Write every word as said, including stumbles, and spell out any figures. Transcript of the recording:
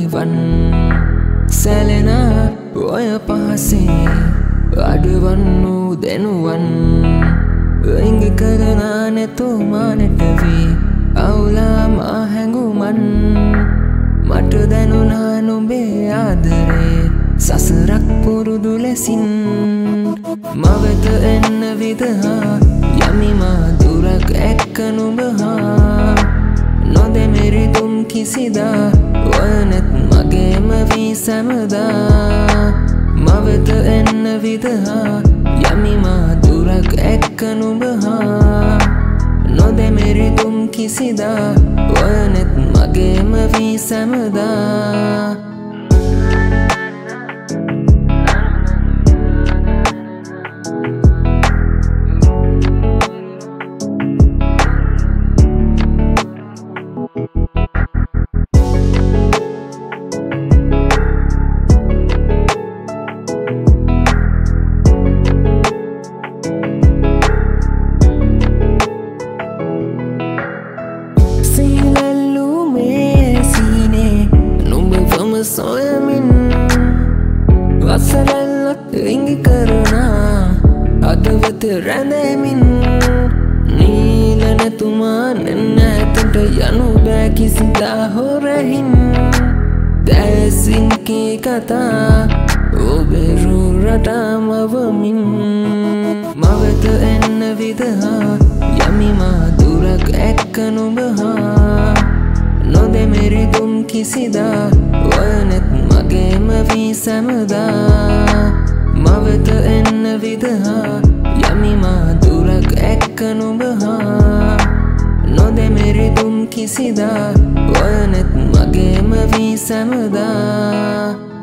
වන් සැලෙන ඔය පහසේ අඩුවන් වූ දෙනුවන් ඉඟි කරන නැතුමානට වී අවුලා මා හැඟුමන් මට දැනුණා නුඹේ ආදරේ සසරක් පුරුදු ලෙසින් මවෙත එන්න විදහා යමිමා දුරක් එක්ක නුඹ හා නොදෙමෙරි තුම් කිසිදා ඔය නැත් මගේම වී සැමදා මවෙත එන්න විදහා යමිමා දුරක් එක්ක නුඹ හා නොදෙමෙරි තුම් කිසිදා ඔය නැත් මගේම වී සැමදා සොයමින් වසරල්ලත් ඉඟි කරනා අදවත රැඳෙමින් නීල නැතුමා නැන්න ඇතට යනු බෑ කිසිදා හොරහින් දැසින් කී කතා ඔබේ රුල් රටාමවමින් මවෙත එන්න විදහා යමිමා දුරක් එක්ක නුඹ හා නොදෙමෙරි තුම් කිසිදා ඔය නැත් මගේම වී සැමදා මවෙත එන්න විදහා යමිමා දුරක් එක්ක නුඹ හා නොදෙමෙරි තුම් කිසිදා ඔය නැත් මගේම වී සැමදා